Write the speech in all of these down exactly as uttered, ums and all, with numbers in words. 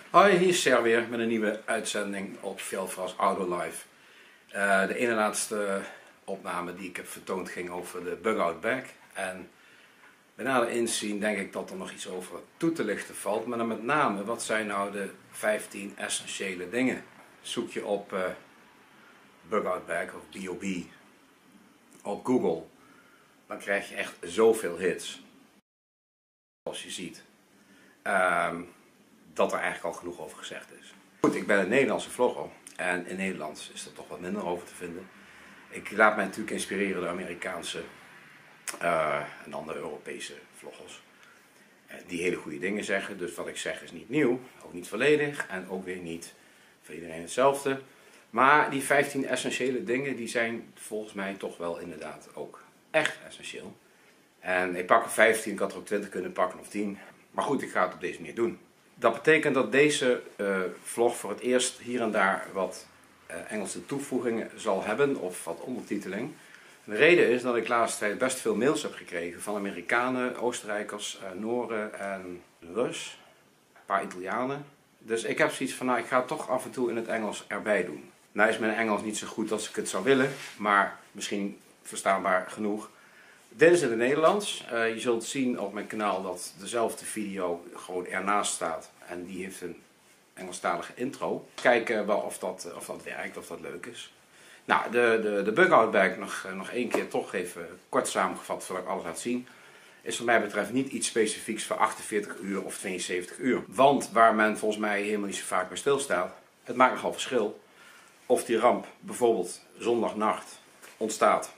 Hoi, hier is Ser weer met een nieuwe uitzending op Veldvast Auto Live. Uh, de ene laatste opname die ik heb vertoond ging over de bug-out bag. En bij nader inzien denk ik dat er nog iets over toe te lichten valt. Maar dan met name, wat zijn nou de vijftien essentiële dingen? Zoek je op uh, bug-out bag of B O B op Google, dan krijg je echt zoveel hits. Zoals je ziet. Um, dat er eigenlijk al genoeg over gezegd is. Goed, ik ben een Nederlandse vlogger en in Nederlands is er toch wat minder over te vinden. Ik laat mij natuurlijk inspireren door Amerikaanse uh, en andere Europese vloggers. Uh, die hele goede dingen zeggen, dus wat ik zeg is niet nieuw, ook niet volledig en ook weer niet voor iedereen hetzelfde. Maar die vijftien essentiële dingen die zijn volgens mij toch wel inderdaad ook echt essentieel. En ik pak er vijftien, ik had er ook twintig kunnen pakken of tien. Maar goed, ik ga het op deze manier doen. Dat betekent dat deze uh, vlog voor het eerst hier en daar wat uh, Engelse toevoegingen zal hebben of wat ondertiteling. De reden is dat ik de laatste tijd best veel mails heb gekregen van Amerikanen, Oostenrijkers, uh, Nooren en Rus, een paar Italianen. Dus ik heb zoiets van, nou ik ga het toch af en toe in het Engels erbij doen. Nou is mijn Engels niet zo goed als ik het zou willen, maar misschien verstaanbaar genoeg. Dit is in het Nederlands. Uh, je zult zien op mijn kanaal dat dezelfde video gewoon ernaast staat. En die heeft een Engelstalige intro. Kijken wel of dat, of dat werkt, of dat leuk is. Nou, de, de, de bug-out bag, nog, nog één keer toch even kort samengevat voordat ik alles laat zien. Is wat mij betreft niet iets specifieks voor achtenveertig uur of tweeënzeventig uur. Want waar men volgens mij helemaal niet zo vaak bij stilstaat, het maakt nogal verschil of die ramp bijvoorbeeld zondagnacht ontstaat.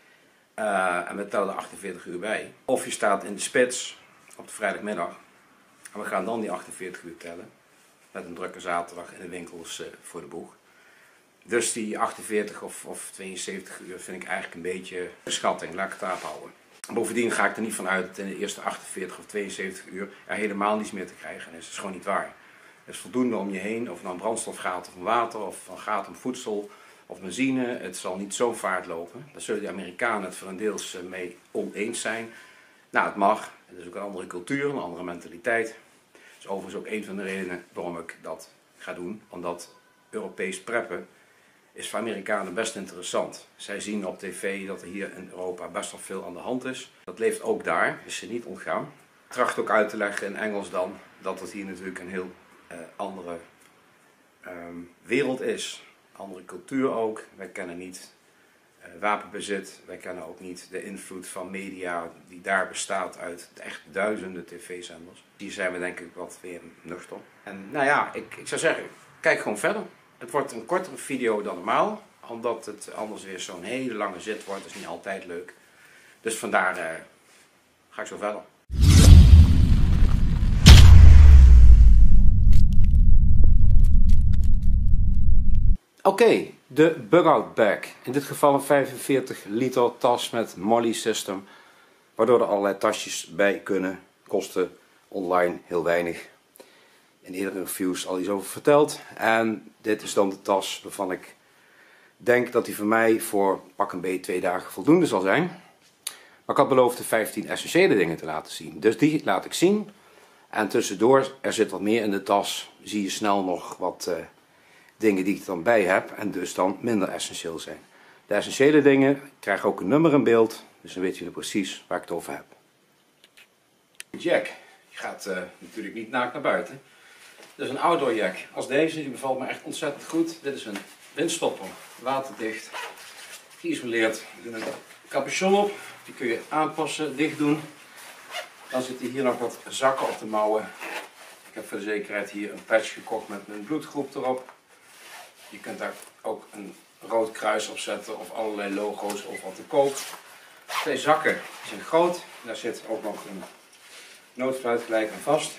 Uh, en we tellen er achtenveertig uur bij. Of je staat in de spits op de vrijdagmiddag. En we gaan dan die achtenveertig uur tellen. Met een drukke zaterdag in de winkels uh, voor de boeg. Dus die achtenveertig of, of tweeënzeventig uur vind ik eigenlijk een beetje een schatting. Laat ik het daarop houden. Bovendien ga ik er niet van uit dat in de eerste achtenveertig of tweeënzeventig uur er helemaal niets meer te krijgen is. Dat is gewoon niet waar. Er is voldoende om je heen. Of het nou om brandstof gaat of om water of gaat om voedsel. Of benzine, het zal niet zo vaart lopen. Daar zullen de Amerikanen het voor een deels mee oneens zijn. Nou, het mag. Het is ook een andere cultuur, een andere mentaliteit. Dat is overigens ook een van de redenen waarom ik dat ga doen. Omdat Europees preppen is voor Amerikanen best interessant. Zij zien op tv dat er hier in Europa best wel veel aan de hand is. Dat leeft ook daar, is ze niet ontgaan. Ik tracht ook uit te leggen in Engels dan dat het hier natuurlijk een heel uh, andere um, wereld is. Andere cultuur ook. Wij kennen niet uh, wapenbezit. Wij kennen ook niet de invloed van media die daar bestaat uit echt duizenden tv-zenders. Hier zijn we denk ik wat weer nuchter. En nou ja, ik, ik zou zeggen, kijk gewoon verder. Het wordt een kortere video dan normaal. Omdat het anders weer zo'n hele lange zit wordt. Dat is niet altijd leuk. Dus vandaar uh, ga ik zo verder. Oké, okay, de bug-out bag. In dit geval een vijfenveertig liter tas met MOLLE system. Waardoor er allerlei tasjes bij kunnen. Kosten online heel weinig. In eerdere reviews al iets over verteld. En dit is dan de tas waarvan ik denk dat die voor mij voor pak een beetje twee dagen voldoende zal zijn. Maar ik had beloofd de vijftien essentiële dingen te laten zien. Dus die laat ik zien. En tussendoor, er zit wat meer in de tas. Zie je snel nog wat Uh, dingen die ik er dan bij heb en dus dan minder essentieel zijn. De essentiële dingen krijgen ook een nummer in beeld, dus dan weet je precies waar ik het over heb. Jack, je gaat uh, natuurlijk niet naakt naar buiten. Dit is een outdoor jack als deze, die bevalt me echt ontzettend goed. Dit is een windstopper, waterdicht, geïsoleerd. Je doet een capuchon op, die kun je aanpassen, dicht doen. Dan zitten hier nog wat zakken op de mouwen. Ik heb voor de zekerheid hier een patch gekocht met mijn bloedgroep erop. Je kunt daar ook een rood kruis op zetten of allerlei logo's of wat te koop. Twee zakken zijn groot. Daar zit ook nog een noodfluit gelijk aan vast.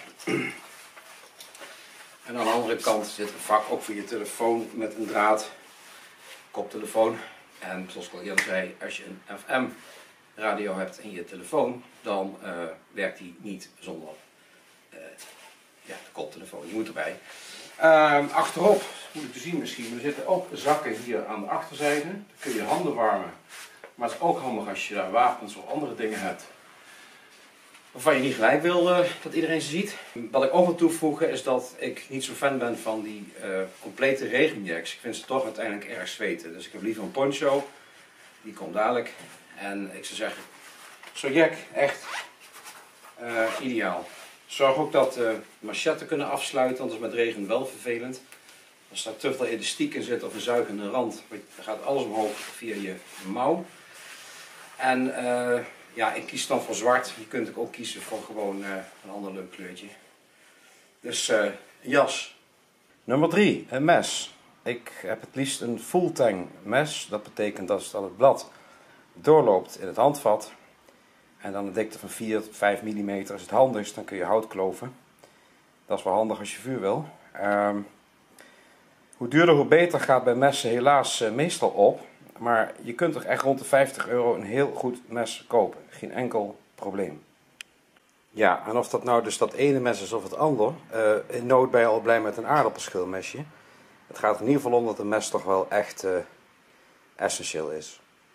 En aan de andere kant zit een vak ook voor je telefoon met een draad, koptelefoon. En zoals ik al eerder zei, als je een F M radio hebt in je telefoon, dan uh, werkt die niet zonder uh, ja, de koptelefoon. Je moet erbij. Uh, achterop, moeilijk te zien misschien, er zitten ook zakken hier aan de achterzijde. Dan kun je handen warmen. Maar het is ook handig als je daar wapens of andere dingen hebt. waarvan je niet gelijk wil uh, dat iedereen ze ziet. Wat ik ook wil toevoegen is dat ik niet zo fan ben van die uh, complete regenjacks. Ik vind ze toch uiteindelijk erg zweten. Dus ik heb liever een poncho. Die komt dadelijk. En ik zou zeggen, zo'n jack echt uh, ideaal. Zorg ook dat de manchetten kunnen afsluiten, anders is met regen wel vervelend. Als er te veel elastiek in zit of een zuigende rand, dan gaat alles omhoog via je mouw. En uh, ja, ik kies dan voor zwart. Je kunt ook kiezen voor gewoon uh, een ander leuk kleurtje. Dus uh, een jas. Nummer drie, een mes. Ik heb het liefst een full tang mes. Dat betekent dat het blad doorloopt in het handvat. En dan een dikte van vier tot vijf millimeter is het handigst. Dan kun je hout kloven. Dat is wel handig als je vuur wil. Um, hoe duurder hoe beter gaat bij messen helaas uh, meestal op. Maar je kunt er echt rond de vijftig euro een heel goed mes kopen. Geen enkel probleem. Ja, en of dat nou dus dat ene mes is of het ander. Uh, in nood ben je al blij met een aardappelschilmesje. Het gaat er in ieder geval om dat een mes toch wel echt uh, essentieel is.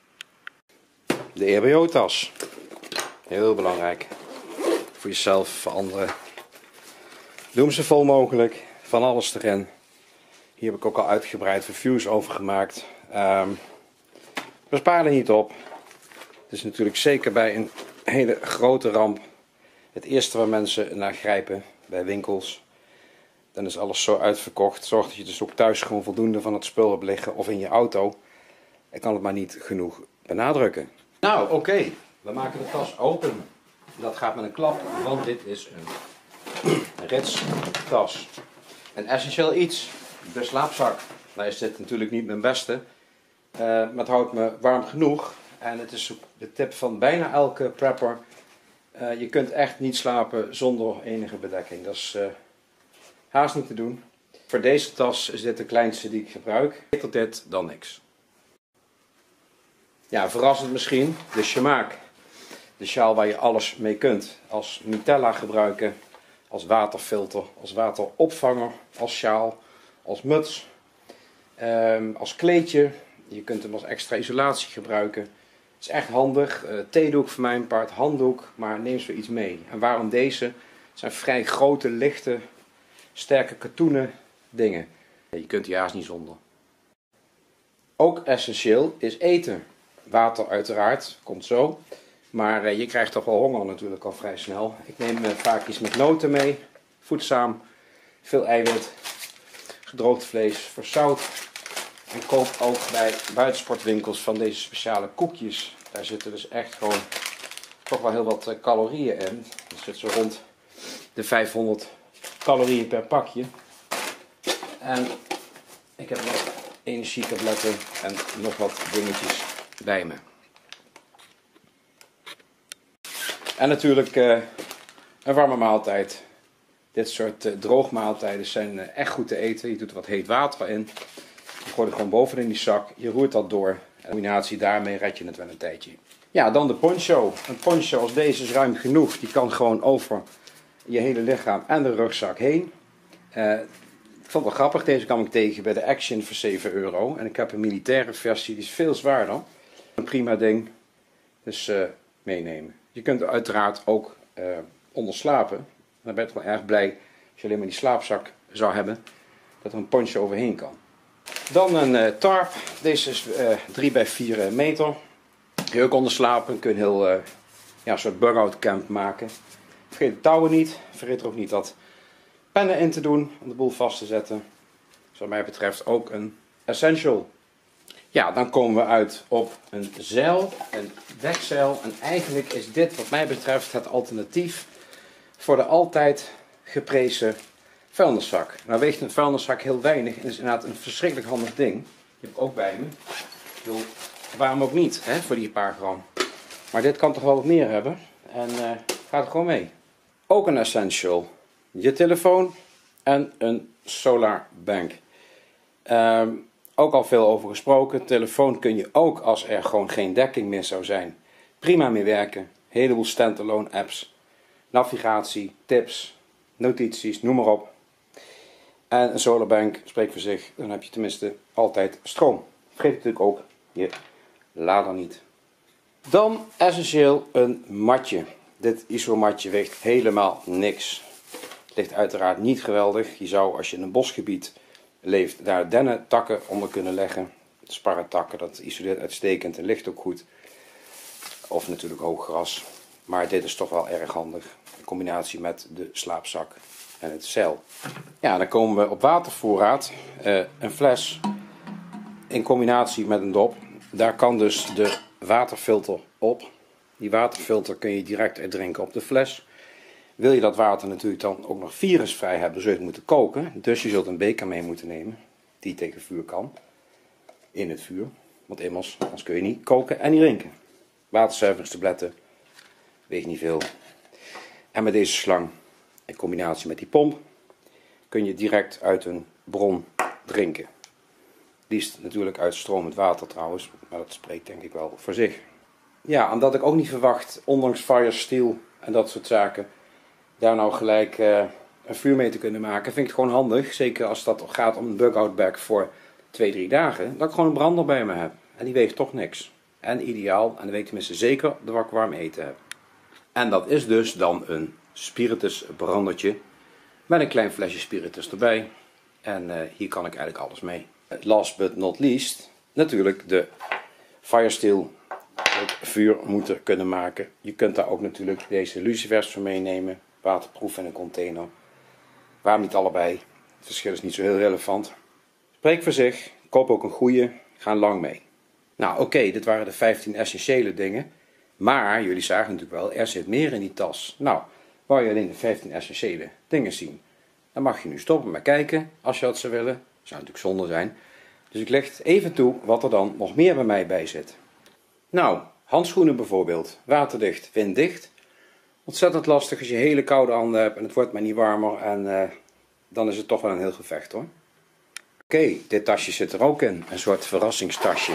De E B O-tas. Heel belangrijk. Voor jezelf, voor anderen. Doe hem zo vol mogelijk. Van alles erin. Hier heb ik ook al uitgebreid reviews over gemaakt. Um, bespaar er niet op. Het is natuurlijk zeker bij een hele grote ramp het eerste waar mensen naar grijpen bij winkels. Dan is alles zo uitverkocht. Zorg dat je dus ook thuis gewoon voldoende van het spul hebt liggen of in je auto. Ik kan het maar niet genoeg benadrukken. Nou, oké. Okay. We maken de tas open. Dat gaat met een klap, want dit is een ritstas. Een essentieel iets. De slaapzak. Nou is dit natuurlijk niet mijn beste. Uh, maar het houdt me warm genoeg. En het is de tip van bijna elke prepper. Uh, je kunt echt niet slapen zonder enige bedekking. Dat is uh, haast niet te doen. Voor deze tas is dit de kleinste die ik gebruik. Beter dit dan niks. Ja, verrassend misschien. De shemaak. De sjaal waar je alles mee kunt. Als Nutella gebruiken. Als waterfilter. Als wateropvanger. Als sjaal. Als muts. Um, als kleedje. Je kunt hem als extra isolatie gebruiken. Het is echt handig. Uh, theedoek voor mijn part. Handdoek. Maar neem zo iets mee. En waarom deze? Het zijn vrij grote, lichte, sterke katoenen dingen. Je kunt hier haast niet zonder. Ook essentieel is eten. Water uiteraard. Komt zo. Maar uh, je krijgt toch wel honger natuurlijk al vrij snel. Ik neem uh, vaak iets met noten mee. Voedzaam. Veel eiwit. Gedroogd vlees. Verzout. En koop ook bij buitensportwinkels van deze speciale koekjes. Daar zitten dus echt gewoon toch wel heel wat uh, calorieën in. Er zit zo rond de vijfhonderd calorieën per pakje. En ik heb nog energietabletten en nog wat dingetjes bij me. En natuurlijk uh, een warme maaltijd. Dit soort uh, droogmaaltijden zijn uh, echt goed te eten. Je doet er wat heet water in. Je gooit het gewoon bovenin die zak. Je roert dat door. En in combinatie daarmee red je het wel een tijdje. Ja, dan de poncho. Een poncho als deze is ruim genoeg. Die kan gewoon over je hele lichaam en de rugzak heen. Uh, ik vond het wel grappig. Deze kwam ik tegen bij de Action voor zeven euro. En ik heb een militaire versie. Die is veel zwaarder. Een prima ding. Dus uh, meenemen. Je kunt er uiteraard ook uh, onder slapen. Dan ben je toch wel erg blij als je alleen maar die slaapzak zou hebben. Dat er een poncho overheen kan. Dan een uh, tarp. Deze is uh, drie bij vier meter. Kun je ook onder slapen. Kun je een heel uh, ja, een soort bug-out camp maken. Vergeet de touwen niet. Vergeet er ook niet wat pennen in te doen. Om de boel vast te zetten. Dus wat mij betreft ook een essential. Ja, dan komen we uit op een zeil. Een dekzeil. En eigenlijk is dit wat mij betreft het alternatief voor de altijd geprezen vuilniszak. Nou weegt een vuilniszak heel weinig en is inderdaad een verschrikkelijk handig ding. Die heb ik ook bij me. Ik bedoel, waarom ook niet, hè, voor die paar gram. Maar dit kan toch wel wat meer hebben. En uh, gaat er gewoon mee. Ook een essential. Je telefoon en een solar bank. Um, ook al veel over gesproken. Telefoon kun je ook als er gewoon geen dekking meer zou zijn. Prima mee werken. Een heleboel standalone apps. Navigatie, tips, notities, noem maar op. En een solarbank spreekt voor zich, dan heb je tenminste altijd stroom. Vergeet natuurlijk ook je lader niet. Dan essentieel een matje. Dit isomatje weegt helemaal niks. Het ligt uiteraard niet geweldig. Je zou, als je in een bosgebied leeft, daar dennentakken onder kunnen leggen. Sparrentakken, dat isoleert uitstekend en ligt ook goed. Of natuurlijk hoog gras. Maar dit is toch wel erg handig. In combinatie met de slaapzak en het zeil. Ja, dan komen we op watervoorraad. Uh, een fles in combinatie met een dop. Daar kan dus de waterfilter op. Die waterfilter kun je direct uitdrinken op de fles. Wil je dat water natuurlijk dan ook nog virusvrij hebben, zul je het moeten koken. Dus je zult een beker mee moeten nemen die tegen vuur kan. In het vuur. Want immers, anders kun je niet koken en niet drinken. Waterzuiveringstabletten weegt niet veel. En met deze slang, in combinatie met die pomp, kun je direct uit een bron drinken. Liefst natuurlijk uit stromend water trouwens, maar dat spreekt denk ik wel voor zich. Ja, omdat ik ook niet verwacht, ondanks fire steel en dat soort zaken, daar nou gelijk uh, een vuur mee te kunnen maken, vind ik het gewoon handig. Zeker als dat gaat om een bug-out bag voor twee, drie dagen, dat ik gewoon een brander bij me heb. En die weegt toch niks. En ideaal, en dan weet ik tenminste zeker dat ik warm eten heb. En dat is dus dan een spiritus brandertje met een klein flesje spiritus erbij. En uh, hier kan ik eigenlijk alles mee. Last but not least, natuurlijk de firesteel. Het vuur moeten kunnen maken. Je kunt daar ook natuurlijk deze lucifers voor meenemen. Waterproef in een container. Waarom niet allebei? Het verschil is niet zo heel relevant. Spreek voor zich. Koop ook een goede. Ga lang mee. Nou oké, okay, dit waren de vijftien essentiële dingen. Maar jullie zagen natuurlijk wel, er zit meer in die tas. Nou, wou je alleen de vijftien essentiële dingen zien? Dan mag je nu stoppen met kijken, als je dat zou willen. Dat zou natuurlijk zonde zijn. Dus ik leg even toe wat er dan nog meer bij mij bij zit. Nou, handschoenen bijvoorbeeld. Waterdicht, winddicht. Ontzettend lastig als je hele koude handen hebt en het wordt maar niet warmer. En uh, dan is het toch wel een heel gevecht hoor. Oké, okay, dit tasje zit er ook in. Een soort verrassingstasje.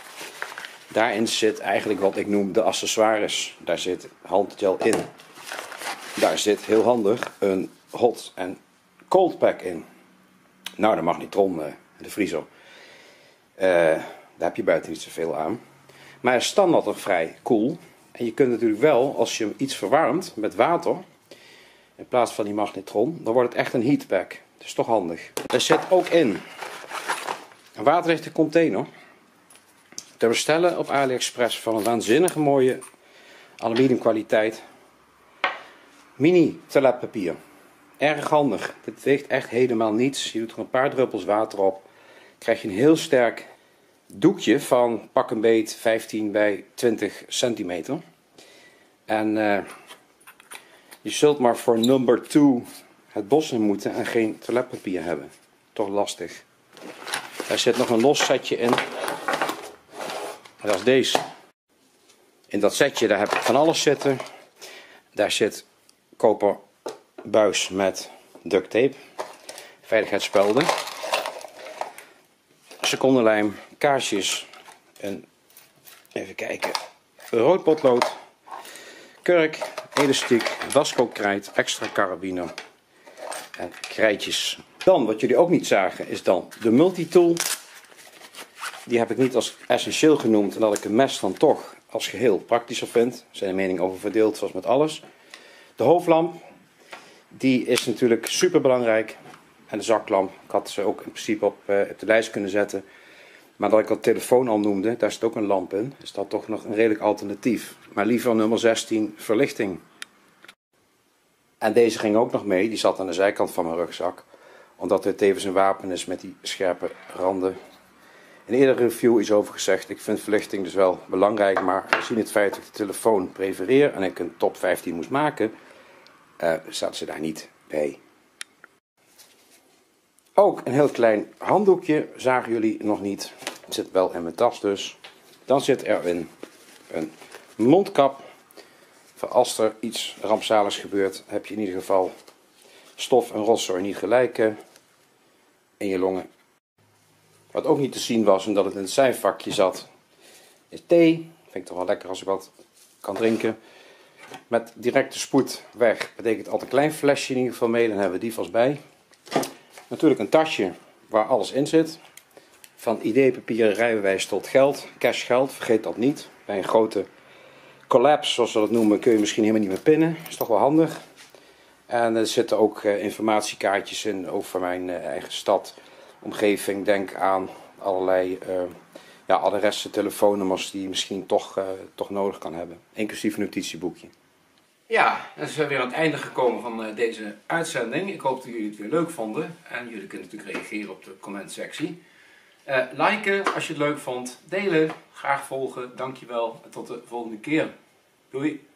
Daarin zit eigenlijk wat ik noem de accessoires. Daar zit handgel in. Daar zit heel handig een hot en cold pack in. Nou, de magnetron, de vriezer. Uh, daar heb je buiten niet zoveel aan. Maar hij is standaard nog vrij koel. En je kunt natuurlijk wel, als je hem iets verwarmt met water, in plaats van die magnetron, dan wordt het echt een heatpack. Dat is toch handig. Er zit ook in een waterdichte container. Te bestellen op AliExpress van een waanzinnige mooie aluminium kwaliteit. Mini toiletpapier. Erg handig. Dit weegt echt helemaal niets. Je doet er een paar druppels water op. Krijg je een heel sterk doekje van pak een beet vijftien bij twintig centimeter. En uh, je zult maar voor number two het bos in moeten en geen toiletpapier hebben. Toch lastig. Er zit nog een los setje in. Dat is deze. In dat setje daar heb ik van alles zitten. Daar zit koper buis met duct tape. Veiligheidsspelden. Secondenlijm. Kaarsjes. Een, even kijken. Rood potlood. Kurk. Elastiek. Waskookkrijt. Extra carabine. En krijtjes. Dan, wat jullie ook niet zagen, is dan de multitool. Die heb ik niet als essentieel genoemd, omdat ik een mes dan toch als geheel praktischer vind. Er zijn de meningen over verdeeld, zoals met alles. De hoofdlamp, die is natuurlijk super belangrijk. En de zaklamp, ik had ze ook in principe op, uh, op de lijst kunnen zetten. Maar dat ik al telefoon al noemde, daar zit ook een lamp in. Is dat toch nog een redelijk alternatief. Maar liever nummer zestien, verlichting. En deze ging ook nog mee, die zat aan de zijkant van mijn rugzak. Omdat het tevens een wapen is met die scherpe randen. In een eerdere review is over gezegd, ik vind verlichting dus wel belangrijk, maar gezien het feit dat ik de telefoon prefereer en ik een top vijftien moest maken, uh, staat ze daar niet bij. Ook een heel klein handdoekje, zagen jullie nog niet. Het zit wel in mijn tas dus. Dan zit erin een mondkap. Voor als er iets rampzaligs gebeurt, heb je in ieder geval stof en rotzooi niet gelijk uh, in je longen. Wat ook niet te zien was, omdat het in het zijvakje zat, is thee. Vind ik toch wel lekker als ik wat kan drinken. Met directe spoed weg. Betekent altijd een klein flesje in ieder geval mee, dan hebben we die vast bij. Natuurlijk een tasje waar alles in zit. Van I D, papieren, rijbewijs tot geld. Cash geld, vergeet dat niet. Bij een grote Collapse, zoals we dat noemen, kun je misschien helemaal niet meer pinnen. Dat is toch wel handig. En er zitten ook uh, informatiekaartjes in over mijn uh, eigen stad, omgeving. Denk aan allerlei uh, ja, adressen, telefoonnummers die je misschien toch, uh, toch nodig kan hebben. Inclusief een notitieboekje. Ja, dan zijn we weer aan het einde gekomen van uh, deze uitzending. Ik hoop dat jullie het weer leuk vonden. En jullie kunnen natuurlijk reageren op de commentsectie. Uh, liken als je het leuk vond. Delen. Graag volgen. Dankjewel. En tot de volgende keer. Doei.